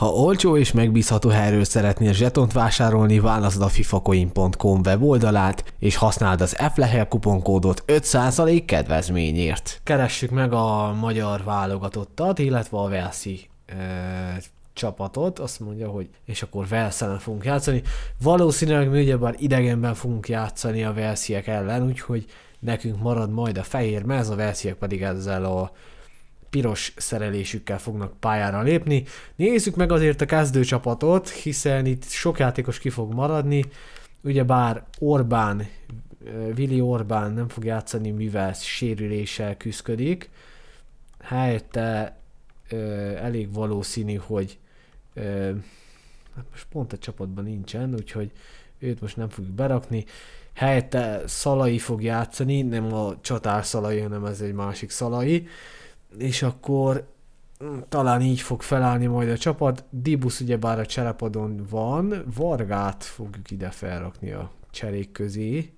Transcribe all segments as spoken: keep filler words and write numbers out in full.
Ha olcsó és megbízható helyről szeretnél zsetont vásárolni, válaszd a fifacoin pont com weboldalát, és használd az Eflehel kuponkódot öt százalék kedvezményért. Keressük meg a magyar válogatottat, illetve a Walesi e, csapatot, azt mondja, hogy és akkor Walesen fogunk játszani. Valószínűleg mi ugyebár idegenben fogunk játszani a walesiek ellen, úgyhogy nekünk marad majd a fehér mez, a walesiek pedig ezzel a piros szerelésükkel fognak pályára lépni. Nézzük meg azért a kezdőcsapatot, hiszen itt sok játékos ki fog maradni. Ugyebár Orbán, Willi Orbán nem fog játszani, mivel sérüléssel küszködik. Helyette ö, elég valószínű, hogy ö, hát most pont a csapatban nincsen, úgyhogy őt most nem fogjuk berakni. Helyette Szalai fog játszani, nem a csatár Szalai, hanem ez egy másik Szalai. És akkor talán így fog felállni majd a csapat. Dibusz ugyebár a cserepadon van, Vargát fogjuk ide felrakni a cserék közé.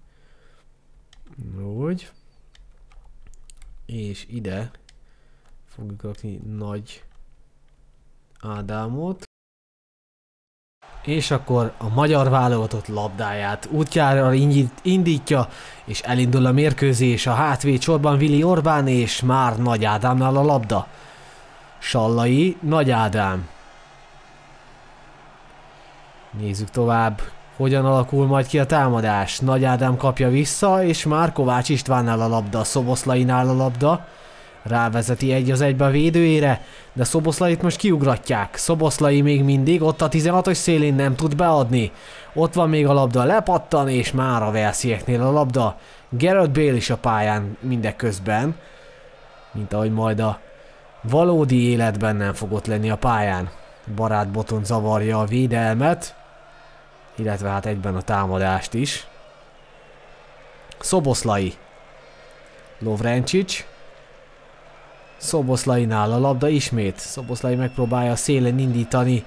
Úgy. És ide fogjuk rakni Nagy Ádámot. És akkor a magyar válogatott labdáját útjára indítja, és elindul a mérkőzés. A hátvéd sorban Willi Orbán, és már Nagy Ádámnál a labda. Sallai, Nagy Ádám. Nézzük tovább, hogyan alakul majd ki a támadás. Nagy Ádám kapja vissza, és már Kovács Istvánnál a labda, Szoboszlainál a labda. Rávezeti egy az egybe a védőjére, de Szoboszlait most kiugratják. Szoboszlai még mindig ott a tizenhatos szélén, nem tud beadni. Ott van még a labda, lepattan, és már a walesieknél a labda. Gareth Bale is a pályán mindeközben, mint ahogy majd a valódi életben nem fog ott lenni a pályán. Barát Boton zavarja a védelmet, illetve hát egyben a támadást is. Szoboszlai, Lovrencsics. Szoboszlainál a labda ismét. Szoboszlai megpróbálja a szélen indítani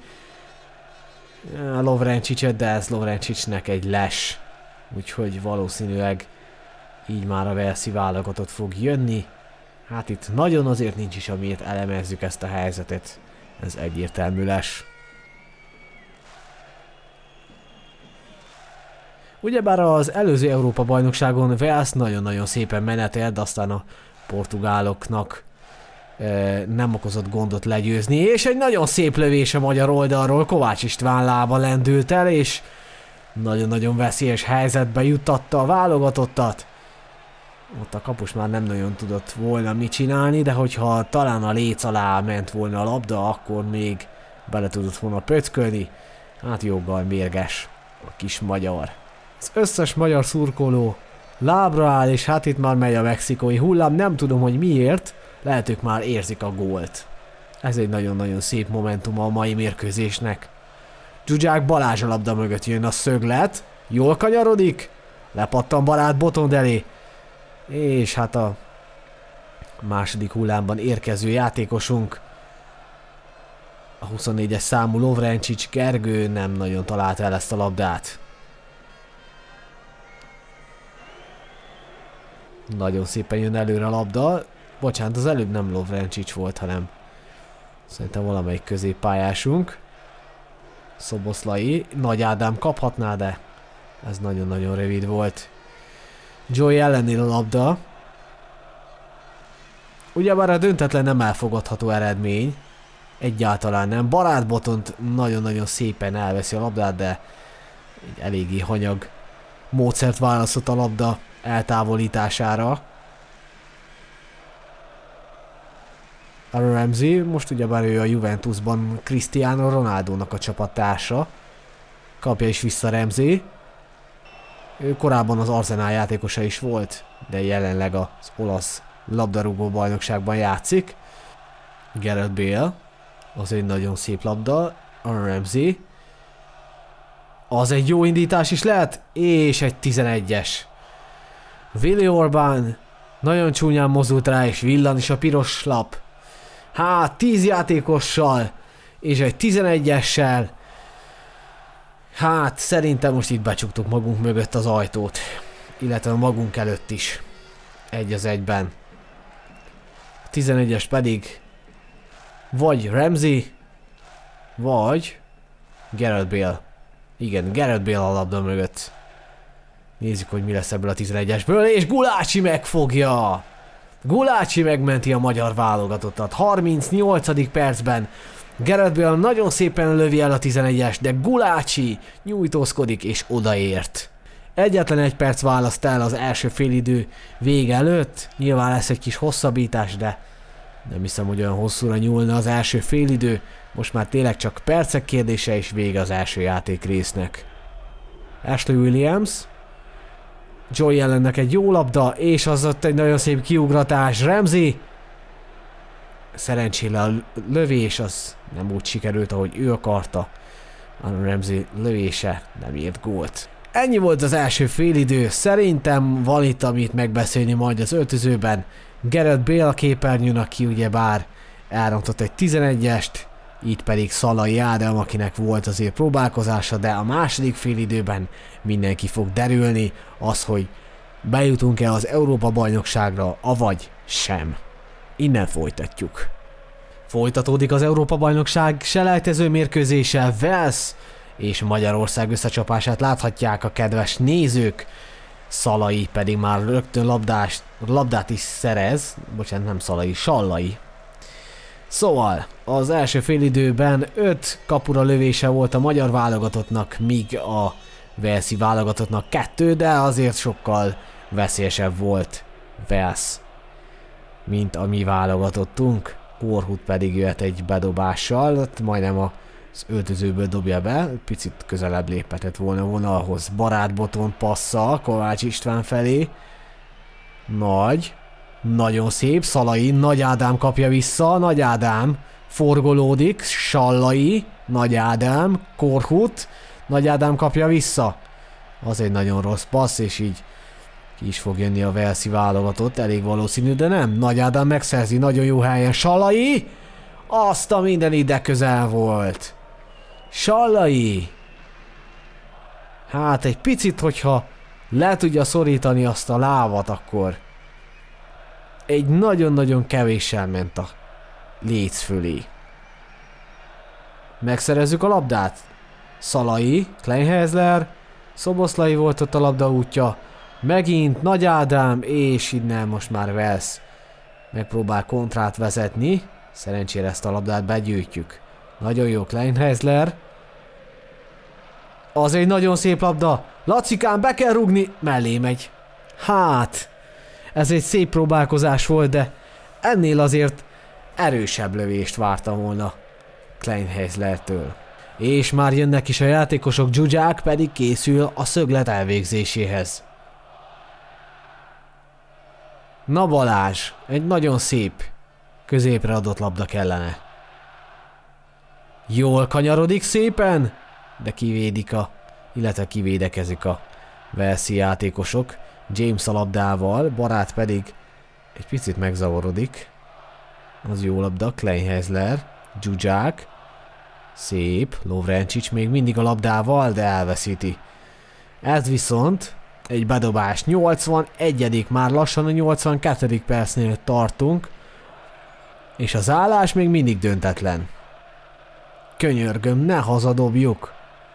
a Lovrencsicset, de ez Lovrencsicsnek egy les. Úgyhogy valószínűleg így már a walesi válogatott fog jönni. Hát itt nagyon azért nincs is, amiért elemezzük ezt a helyzetet. Ez egyértelmű les. Ugyebár az előző Európa-bajnokságon Wales nagyon-nagyon szépen menetelt, aztán a portugáloknak nem okozott gondot legyőzni, és egy nagyon szép lövés a magyar oldalról, Kovács István lába lendült el, és nagyon-nagyon veszélyes helyzetbe juttatta a válogatottat. Ott a kapus már nem nagyon tudott volna mit csinálni, de hogyha talán a léc alá ment volna a labda, akkor még bele tudott volna pöckölni. Hát joggal mérges a kis magyar. Az összes magyar szurkoló lábra áll, és hát itt már megy a mexikói hullám, nem tudom, hogy miért. Lehet, ők már érzik a gólt. Ez egy nagyon-nagyon szép momentum a mai mérkőzésnek. Zsuzsák Balázs a labda mögött jön a szöglet. Jól kanyarodik. Lepattan Barát Botond elé. És hát a második hullámban érkező játékosunk, a huszonnégyes számú Lovrencsics Gergő nem nagyon találta el ezt a labdát. Nagyon szépen jön előre a labda. Bocsánat, az előbb nem Lovrencsics volt, hanem szerintem valamelyik középpályásunk. Szoboszlai, Nagy Ádám kaphatná, de ez nagyon-nagyon rövid volt. Joey ellennél a labda. Ugyebár a döntetlen nem elfogadható eredmény. Egyáltalán nem. Barát Botont nagyon-nagyon szépen elveszi a labdát, de egy eléggé hanyag módszert választott a labda eltávolítására. Aaron Ramsey, most ugyebár ő a Juventusban Cristiano Ronaldónak a csapattársa. Kapja is vissza Ramsey. Ő korábban az Arsenal játékosa is volt, de jelenleg az olasz labdarúgó bajnokságban játszik. Gareth Bale, az egy nagyon szép labda. Aaron Ramsey. Az egy jó indítás is lehet, és egy tizenegyes. Willi Orbán nagyon csúnyán mozdult rá, és villan is a piros lap. Hát, tíz játékossal, és egy tizenegyessel. Hát, szerintem most itt becsuktuk magunk mögött az ajtót. Illetve magunk előtt is. Egy az egyben. A tizenegyes pedig vagy Ramsey, Vagy Gareth Bale. Igen, Gareth Bale a labda mögött. Nézzük, hogy mi lesz ebből a tizenegyesből, és Gulácsi megfogja! Gulácsi megmenti a magyar válogatottat. harmincnyolcadik percben Gareth Bale nagyon szépen lövi el a tizenegyest, de Gulácsi nyújtózkodik és odaért. Egyetlen egy perc választ el az első félidő vége előtt. Nyilván lesz egy kis hosszabbítás, de nem hiszem, hogy olyan hosszúra nyúlna az első félidő. Most már tényleg csak percek kérdése és vége az első játék résznek. Ashley Williams. Joey Allennek egy jó labda, és az ott egy nagyon szép kiugratás. Ramsey. Szerencsére a lövés az nem úgy sikerült, ahogy ő akarta. A Ramsey lövése nem írt gólt. Ennyi volt az első félidő. Szerintem van itt, amit megbeszélni majd az öltözőben. Gareth Bale a képernyőn, aki ugyebár elrontott egy tizenegyest, így pedig Szalai Ádám, akinek volt azért próbálkozása, de a második félidőben mindenki fog derülni az, hogy bejutunk-e az Európa-bajnokságra, avagy sem. Innen folytatjuk. Folytatódik az Európa-bajnokság selejtező mérkőzése. Wales és Magyarország összecsapását láthatják a kedves nézők. Szalai pedig már rögtön labdás, labdát is szerez. Bocsánat, nem Szalai, Sallai. Szóval az első félidőben öt kapura lövése volt a magyar válogatottnak, míg a walesi válogatottnak kettő, de azért sokkal veszélyesebb volt Wales, mint a mi válogatottunk. Korhut pedig jöhet egy bedobással, majdnem az öltözőből dobja be, picit közelebb léphetett volna vonalhoz. Barátboton passzal Kovács István felé. Nagy, nagyon szép, Szalai, Nagy Ádám kapja vissza, Nagy Ádám forgolódik, Sallai, Nagy Ádám, Korhut, Nagy Ádám kapja vissza. Az egy nagyon rossz passz, és így ki is fog jönni a walesi válogatott, elég valószínű, de nem. Nagy Ádám megszerzi, nagyon jó helyen. Sallai! Azt a minden ide közel volt. Sallai! Hát egy picit, hogyha le tudja szorítani azt a lávat, akkor egy nagyon-nagyon kevéssel ment a léc fölé. Megszerezzük a labdát. Szalai, Kleinhäusler, Szoboszlai volt ott a labda útja. Megint Nagy Ádám, és innen most már Wales megpróbál kontrát vezetni. Szerencsére ezt a labdát begyűjtjük. Nagyon jó Kleinhäusler. Az egy nagyon szép labda. Lacikán, be kell rúgni. Mellé megy. Hát, ez egy szép próbálkozás volt, de ennél azért erősebb lövést vártam volna Kleinhäuslertől. És már jönnek is a játékosok, Zsuzsák pedig készül a szöglet elvégzéséhez. Na Balázs, egy nagyon szép középre adott labda kellene. Jól kanyarodik szépen, de kivédik a, illetve kivédekezik a walesi játékosok. James a labdával, Barát pedig egy picit megzavarodik. Az jó labda, Kleinhäusler, Zsuzsák. Szép, Lovrencsics még mindig a labdával, de elveszíti. Ez viszont egy bedobás. nyolcvanegyedik már lassan a nyolcvankettedik percnél tartunk. És az állás még mindig döntetlen. Könyörgöm, ne hazadobjuk.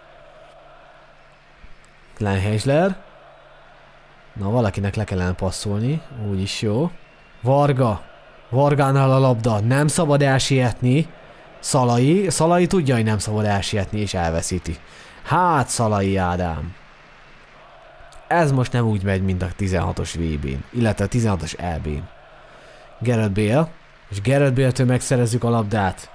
Kleinhäusler. Na, valakinek le kellene passzolni, úgyis jó. Varga. Vargánál a labda, nem szabad elsietni. Szalai, Szalai tudja, hogy nem szabad elsietni, és elveszíti. Hát, Szalai Ádám. Ez most nem úgy megy, mint a tizenhatos vé bén, illetve a tizenhatos é bén. Gareth Bale, és Gareth Bale-től megszerezzük a labdát.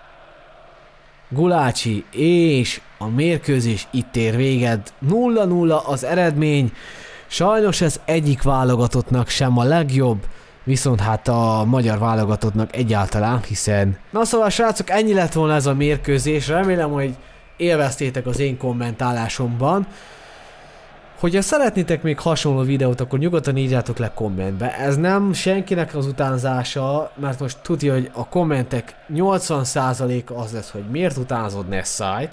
Gulácsi, és a mérkőzés itt ér véget. nulla nulla az eredmény. Sajnos ez egyik válogatottnak sem a legjobb, viszont hát a magyar válogatottnak egyáltalán, hiszen... Na szóval srácok, ennyi lett volna ez a mérkőzés. Remélem, hogy élveztétek az én kommentálásomban. Hogyha szeretnétek még hasonló videót, akkor nyugodtan írjátok le kommentbe. Ez nem senkinek az utánzása, mert most tudja, hogy a kommentek nyolcvan százaléka az lesz, hogy miért utánzod Nessite.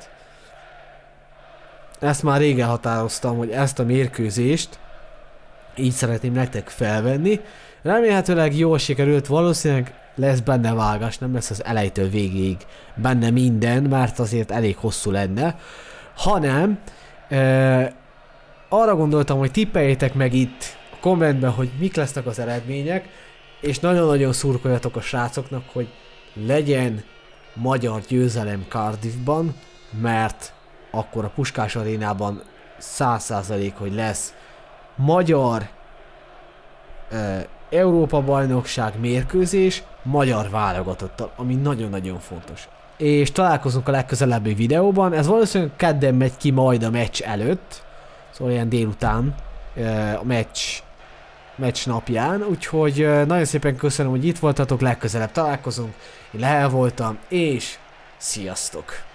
Ezt már régen határoztam, hogy ezt a mérkőzést így szeretném nektek felvenni. Remélhetőleg jól sikerült, valószínűleg lesz benne vágás, nem lesz az elejétől végéig benne minden, mert azért elég hosszú lenne, hanem e, arra gondoltam, hogy tippeljétek meg itt a kommentben, hogy mik lesznek az eredmények, és nagyon-nagyon szurkoljatok a srácoknak, hogy legyen magyar győzelem Cardiffban, mert akkor a Puskás Arénában száz százalék, hogy lesz magyar e, Európa-bajnokság mérkőzés magyar válogatottal, ami nagyon-nagyon fontos. És találkozunk a legközelebbi videóban, ez valószínűleg kedden megy ki majd a meccs előtt, szóval ilyen délután a meccs, meccs napján, úgyhogy nagyon szépen köszönöm, hogy itt voltatok, legközelebb találkozunk, én Lehel voltam, és sziasztok!